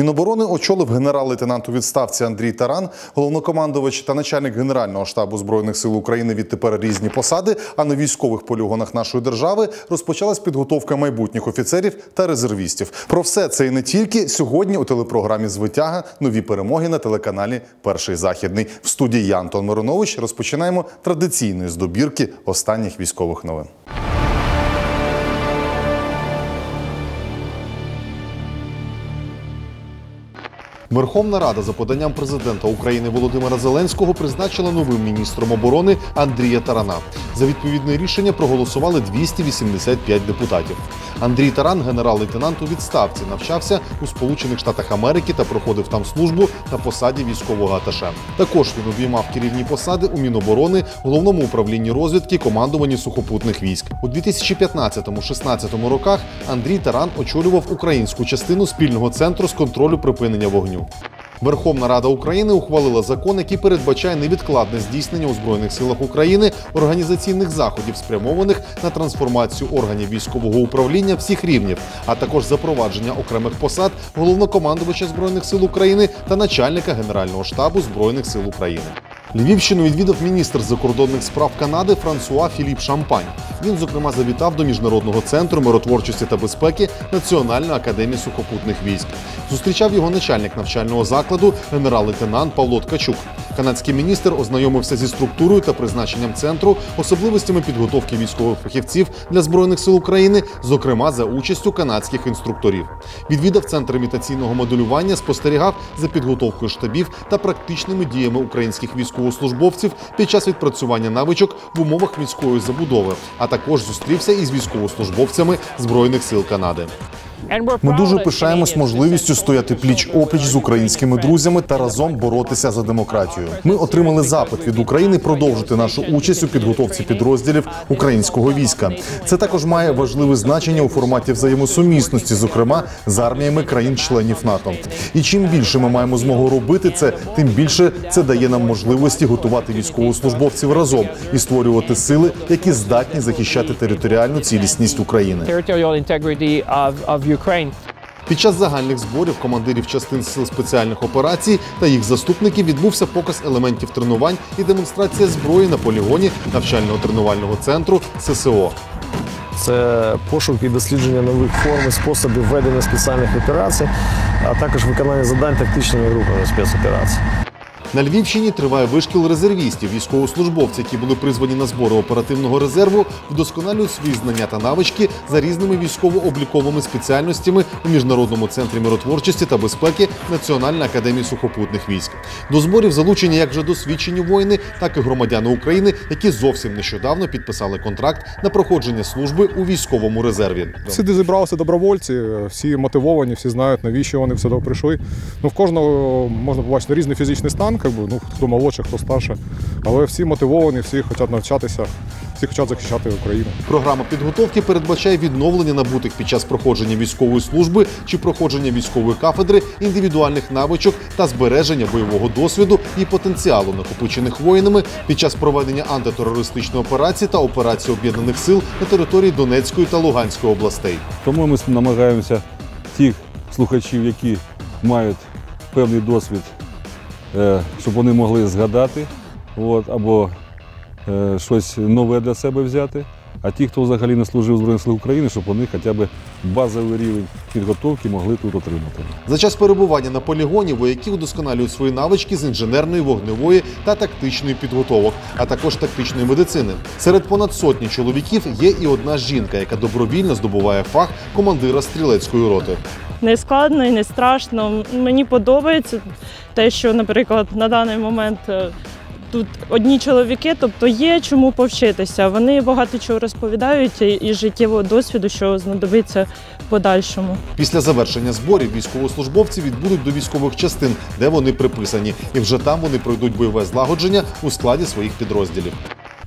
Міноборони очолив генерал-лейтенант у відставці Андрій Таран, головнокомандувач та начальник Генерального штабу Збройних сил України відтепер різні посади, а на військових полігонах нашої держави розпочалась підготовка майбутніх офіцерів та резервістів. Про все це і не тільки сьогодні у телепрограмі «Звитяга. Нові перемоги» на телеканалі «Перший Західний». В студії я, Антон Миронович, розпочинаємо традиційної з добірки останніх військових новин. Верховна Рада за поданням президента України Володимира Зеленського призначила новим міністром оборони Андрія Тарана. За відповідне рішення проголосували 285 депутатів. Андрій Таран – генерал-лейтенант у відставці, навчався у Сполучених Штатах Америки та проходив там службу на посаді військового аташе. Також він обіймав керівні посади у Міноборони, Головному управлінні розвідки, командуванні сухопутних військ. У 2015-16 роках Андрій Таран очолював українську частину спільного центру з контролю припинення вогню. Верховна Рада України ухвалила закон, який передбачає невідкладне здійснення у Збройних силах України організаційних заходів, спрямованих на трансформацію органів військового управління всіх рівнів, а також запровадження окремих посад головнокомандувача Збройних сил України та начальника Генерального штабу Збройних сил України. Львівщину відвідав міністр закордонних справ Канади Франсуа Філіп Шампань. Він, зокрема, завітав до Міжнародного центру миротворчості та безпеки Національної академії сухопутних військ. Зустрічав його начальник навчального закладу генерал-лейтенант Павло Ткачук. Канадський міністр ознайомився зі структурою та призначенням центру, особливостями підготовки військових фахівців для Збройних сил України, зокрема за участю канадських інструкторів. Відвідав центр імітаційного моделювання, спостерігав за підготовкою штабів та практичними діями українських військовослужбовців під час відпрацювання навичок в умовах міської забудови, а також зустрівся із військовослужбовцями Збройних сил Канади. Ми дуже пишаємось можливістю стояти пліч-опліч з українськими друзями та разом боротися за демократію. Ми отримали запит від України продовжити нашу участь у підготовці підрозділів українського війська. Це також має важливе значення у форматі взаємосумісності, зокрема з арміями країн-членів НАТО. І чим більше ми маємо змогу робити це, тим більше це дає нам можливості готувати військовослужбовців разом і створювати сили, які здатні захищати територіальну цілісність України. Під час загальних зборів командирів частин сил спеціальних операцій та їх заступників відбувся показ елементів тренувань і демонстрація зброї на полігоні навчально-тренувального центру ССО. Це пошук і дослідження нових форм і способів ведення спеціальних операцій, а також виконання завдань тактичними групами спецоперацій. На Львівщині триває вишкіл резервістів. Військовослужбовці, які були призвані на збори оперативного резерву, вдосконалюють свої знання та навички за різними військово-обліковими спеціальностями у Міжнародному центрі миротворчості та безпеки Національної академії сухопутних військ. До зборів залучені як вже досвідчені воїни, так і громадяни України, які зовсім нещодавно підписали контракт на проходження служби у військовому резерві. Сюди зібралися добровольці, всі мотивовані, всі знають, навіщо вони сюди прийшли. В кожного можна побачити різний фізичний стан, хто молодший, хто старший, але всі мотивовані, всі хочуть навчатися, всі хочуть захищати Україну. Програма підготовки передбачає відновлення набутих під час проходження військової служби чи проходження військової кафедри індивідуальних навичок та збереження бойового досвіду і потенціалу, накопичених воїнами під час проведення антитерористичної операції та операції Об'єднаних сил на території Донецької та Луганської областей. Тому ми намагаємося тих слухачів, які мають певний досвід, щоб вони могли згадати або щось нове для себе взяти. А ті, хто взагалі не служив у Збройних силах України, щоб вони хоча б базовий рівень підготовки могли тут отримати. За час перебування на полігоні вояки удосконалюють свої навички з інженерної, вогневої та тактичної підготовок, а також тактичної медицини. Серед понад сотні чоловіків є і одна жінка, яка добровільно здобуває фах командира стрілецької роти. Не складно і не страшно. Мені подобається те, що, наприклад, на даний момент тут одні чоловіки, тобто є чому повчитися. Вони багато чого розповідають і життєвого досвіду, що знадобиться в подальшому. Після завершення зборів військовослужбовці відбудуть до військових частин, де вони приписані. І вже там вони пройдуть бойове злагодження у складі своїх підрозділів.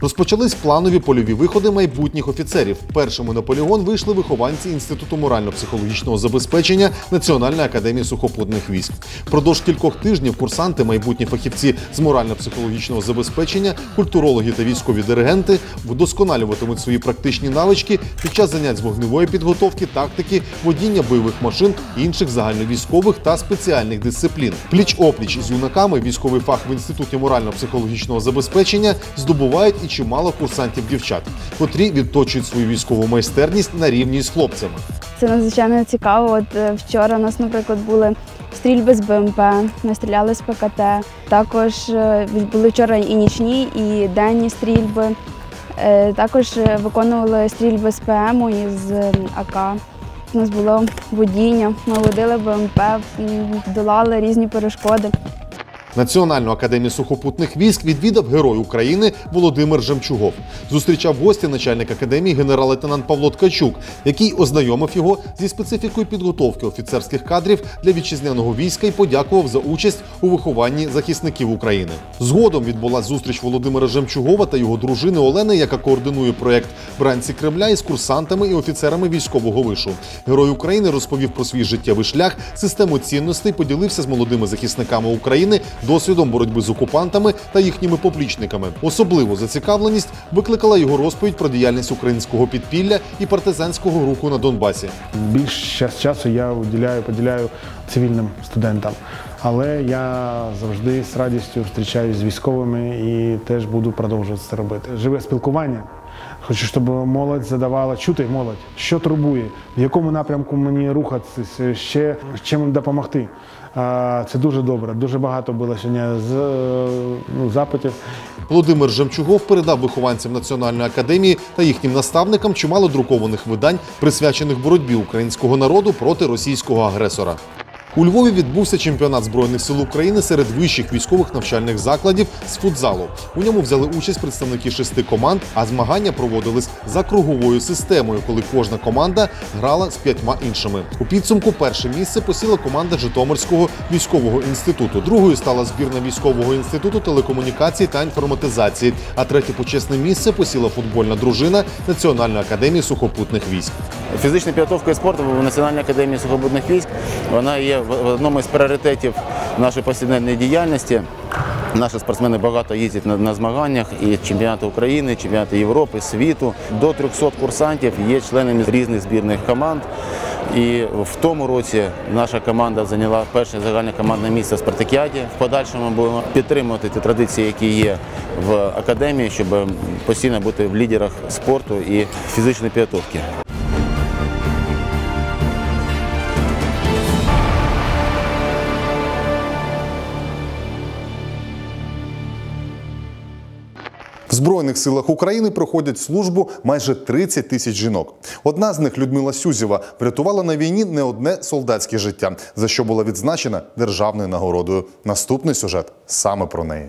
Розпочались планові польові виходи майбутніх офіцерів. Першими на полігон вийшли вихованці Інституту морально-психологічного забезпечення Національної академії сухопутних військ. Впродовж кількох тижнів курсанти, майбутні фахівці з морально-психологічного забезпечення, культурологи та військові диригенти вдосконалюватимуть свої практичні навички під час занять з вогневої підготовки, тактики, водіння бойових машин, інших загальновійськових та спеціальних дисциплін. Пліч-опліч з юнаками військовий фах в Інституті морально-психологічного забезпечення здобувають і чимало курсантів-дівчат, котрі відточують свою військову майстерність на рівні з хлопцями. Це надзвичайно цікаво. От вчора у нас, наприклад, були стрільби з БМП, ми стріляли з ПКТ. Також були вчора і нічні, і денні стрільби. Також виконували стрільби з ПМ і з АК. У нас було водіння, ми водили БМП, долали різні перешкоди. Національну академію сухопутних військ відвідав Герой України Володимир Жемчугов. Зустрічав гостя начальник академії генерал-лейтенант Павло Ткачук, який ознайомив його зі специфікою підготовки офіцерських кадрів для вітчизняного війська і подякував за участь у вихованні захисників України. Згодом відбулася зустріч Володимира Жемчугова та його дружини Олени, яка координує проєкт «Бранці Кремля» із курсантами і офіцерами військового вишу. Герой України розповів про свій життєвий шлях, систему цінностей, поділився з молодими захисниками України досвідом боротьби з окупантами та їхніми поплічниками. Особливу зацікавленість викликала його розповідь про діяльність українського підпілля і партизанського руху на Донбасі. Більше часу я поділяю цивільним студентам, але я завжди з радістю зустрічаюся з військовими і теж буду продовжувати це робити. Живе спілкування. Хочу, щоб молодь задавала, чути молодь, що турбує, в якому напрямку мені рухатися, ще чим допомогти. Це дуже добре. Дуже багато було сьогодні запитів. Володимир Жемчугов передав вихованцям Національної академії та їхнім наставникам чимало друкованих видань, присвячених боротьбі українського народу проти російського агресора. У Львові відбувся чемпіонат Збройних сил України серед вищих військових навчальних закладів з футзалу. У ньому взяли участь представники 6 команд, а змагання проводились за круговою системою, коли кожна команда грала з 5 іншими. У підсумку перше місце посіла команда Житомирського військового інституту. Другою стала збірна військового інституту телекомунікацій та інформатизації, а третє почесне місце посіла футбольна дружина Національної академії сухопутних військ. Фізична підготовка і спорту в Національній академії сухопутних військ, вона є в одному із пріоритетів нашої повсякденної діяльності. Наші спортсмени багато їздять на змаганнях, і чемпіонати України, чемпіонати Європи, світу. До 300 курсантів є членами різних збірних команд. І в тому році наша команда зайняла перше загальне командне місце в спартакіаді. В подальшому будемо підтримувати ті традиції, які є в академії, щоб постійно бути в лідерах спорту і фізичної підготовки. В Збройних силах України проходять службу майже 30 тисяч жінок. Одна з них, Людмила Сюзєва, врятувала на війні не одне солдатське життя, за що була відзначена державною нагородою. Наступний сюжет саме про неї.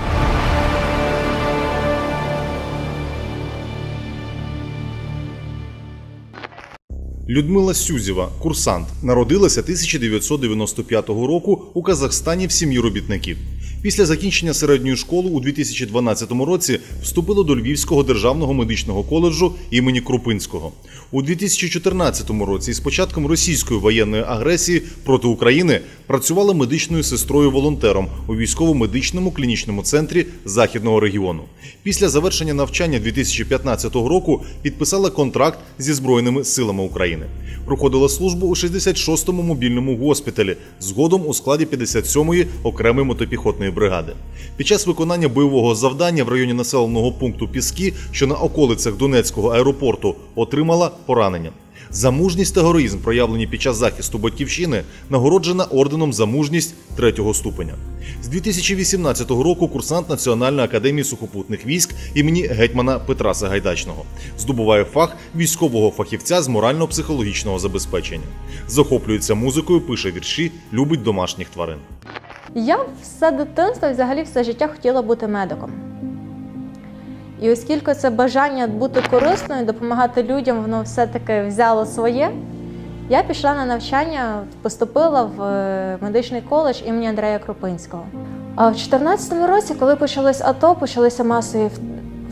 Людмила Сюзєва, курсант, народилася 1995 року у Казахстані в сім'ї робітників. Після закінчення середньої школи у 2012 році вступила до Львівського державного медичного коледжу імені Крупинського. У 2014 році з початком російської воєнної агресії проти України працювала медичною сестрою-волонтером у військово-медичному клінічному центрі Західного регіону. Після завершення навчання 2015 року підписала контракт зі Збройними силами України. Проходила службу у 66-му мобільному госпіталі, згодом у складі 57-ї окремої мотопіхотної бригади. Під час виконання бойового завдання в районі населеного пункту Піски, що на околицях Донецького аеропорту, отримала поранення. За мужність та героїзм, проявлені під час захисту батьківщини, нагороджена орденом за мужність 3-го ступеня. З 2018 року курсант Національної академії сухопутних військ імені гетьмана Петра Сагайдачного. Здобуває фах військового фахівця з морально-психологічного забезпечення. Захоплюється музикою, пише вірші, любить домашніх тварин. Я все дитинство і взагалі все життя хотіла бути медиком. І оскільки це бажання бути корисною, допомагати людям, воно все-таки взяло своє, я пішла на навчання, поступила в медичний коледж імені Андрея Крупинського. А в 2014 році, коли почалось АТО, почалися масові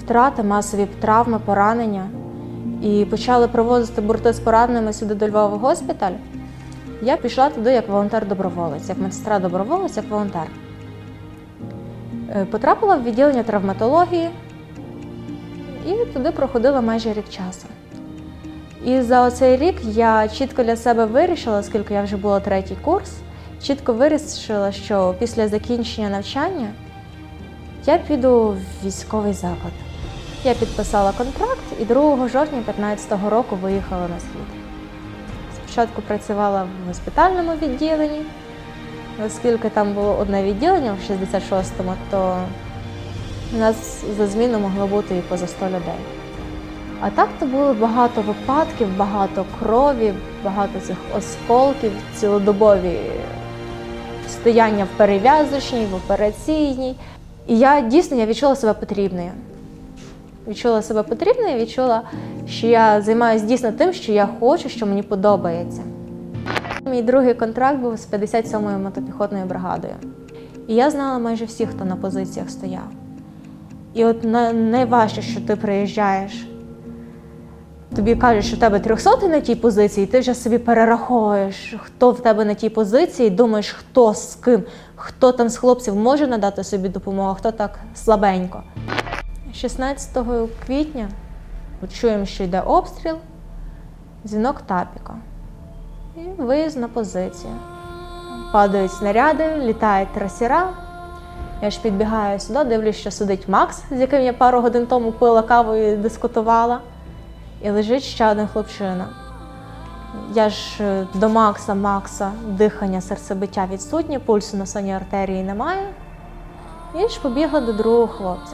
втрати, масові травми, поранення і почали провозити борти з пораненими сюди до Львова в госпіталь, я пішла туди як волонтер-доброволець, як медсестра-доброволець, як волонтер. Потрапила в відділення травматології і туди проходила майже рік часу. І за цей рік я чітко для себе вирішила, оскільки я вже була 3-й курс, чітко вирішила, що після закінчення навчання я піду в військовий заклад. Я підписала контракт і 2 жовтня 2015 року виїхала на схід. Спочатку працювала в госпітальному відділенні, оскільки там було одне відділення в 66-му, то у нас за зміну могло бути і поза 100 людей. А так то було багато випадків, багато крові, багато цих осколків, цілодобові стояння в перев'язочній, в операційній. І я дійсно відчула себе потрібною. Відчула себе потрібною, відчула, що я займаюся дійсно тим, що я хочу, що мені подобається. Мій другий контракт був з 57-ю мотопіхотною бригадою. І я знала майже всіх, хто на позиціях стояв. І от найважче, що ти приїжджаєш, тобі кажуть, що в тебе 300-й на тій позиції, і ти вже собі перераховуєш, хто в тебе на тій позиції, думаєш, хто з ким, хто там з хлопців може надати собі допомогу, хто так слабенько. 16 квітня чуємо, що йде обстріл, дзвінок Тапіка і виїзд на позицію. Падають снаряди, літають трасера. Я ж підбігаю сюди, дивлюсь, що сидить Макс, з яким я пару годин тому пила каву і дискутувала. І лежить ще один хлопчина. Я ж до Макса, дихання, серцебиття відсутнє, пульсу на сонній артерії немає. І ж побігла до другого хлопця.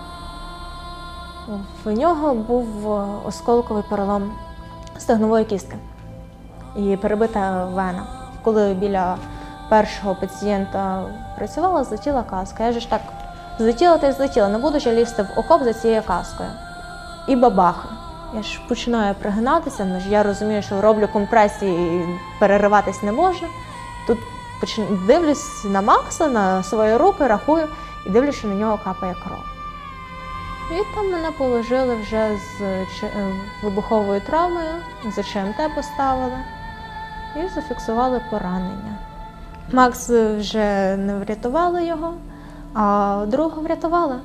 В нього був осколковий перелом стегнової кістки і перебита вена. Коли біля першого пацієнта працювала, злетіла каска. Я ж так, злетіла та й злетіла, не буду ж лізти в окоп за цією каскою. І бабаха. Я ж починаю пригинатися, але я розумію, що роблю компресії і перериватись не можна. Тут дивлюсь на Макса, на свої руки, рахую і дивлюсь, що на нього капає кров. І там мене положили вже з вибуховою травмою, з ЧМТ поставили і зафіксували поранення. Макс вже не врятували його, а другого врятували.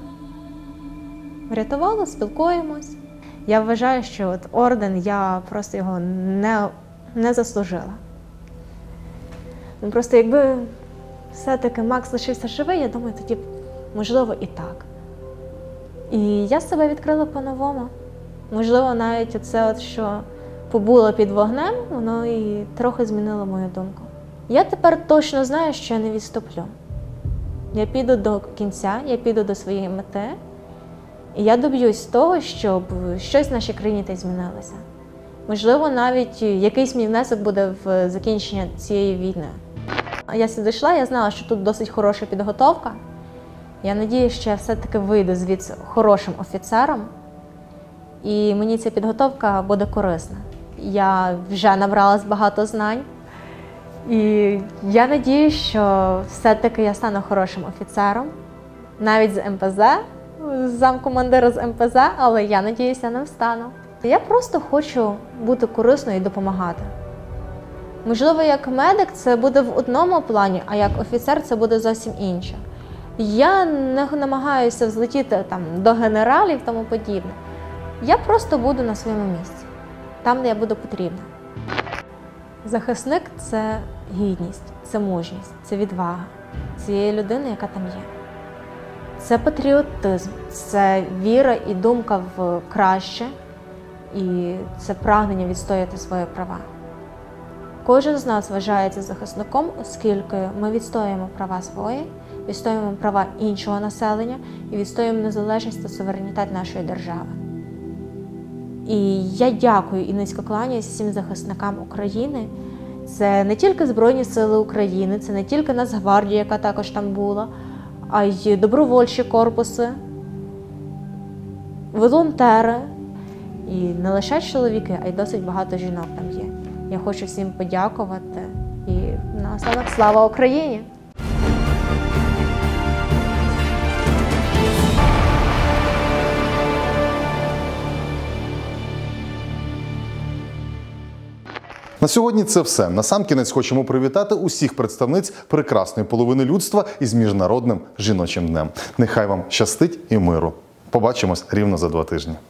Врятували, спілкуємось. Я вважаю, що от орден, я просто його не заслужила. Просто якби все-таки Макс лишився живий, я думаю, тоді можливо і так. І я себе відкрила по-новому. Можливо, навіть оце, що побула під вогнем, воно і трохи змінило мою думку. Я тепер точно знаю, що я не відступлю. Я піду до кінця, я піду до своєї мети. І я доб'юсь того, щоб щось в нашій країні та й змінилося. Можливо, навіть якийсь мій внесок буде в закінчення цієї війни. Я сюди йшла, я знала, що тут досить хороша підготовка. Я сподіваюся, що я все-таки вийду звідси хорошим офіцером. І мені ця підготовка буде корисна. Я вже набралась багато знань. І я сподіваюся, що все-таки я стану хорошим офіцером. Навіть з МПЗ. Замкомандира з МПЗ, але я сподіваюся, я ним стану. Я просто хочу бути корисною і допомагати. Можливо, як медик це буде в одному плані, а як офіцер це буде зовсім інше. Я не намагаюся взлетіти там, до генералів і тому подібне. Я просто буду на своєму місці, там, де я буду потрібна. Захисник – це гідність, це мужність, це відвага цієї людини, яка там є. Це патріотизм, це віра і думка в краще, і це прагнення відстояти свої права. Кожен з нас вважається захисником, оскільки ми відстоюємо права свої, відстоюємо права іншого населення і відстоюємо незалежність та суверенітет нашої держави. І я дякую і низько кланяюсь всім захисникам України. Це не тільки Збройні Сили України, це не тільки Нацгвардія, яка також там була, а й добровольчі корпуси, волонтери. І не лише чоловіки, а й досить багато жінок там є. Я хочу всім подякувати і наостанок слава Україні! На сьогодні це все. Насамкінець хочемо привітати усіх представниць прекрасної половини людства із Міжнародним жіночим днем. Нехай вам щастить і миру. Побачимось рівно за 2 тижні.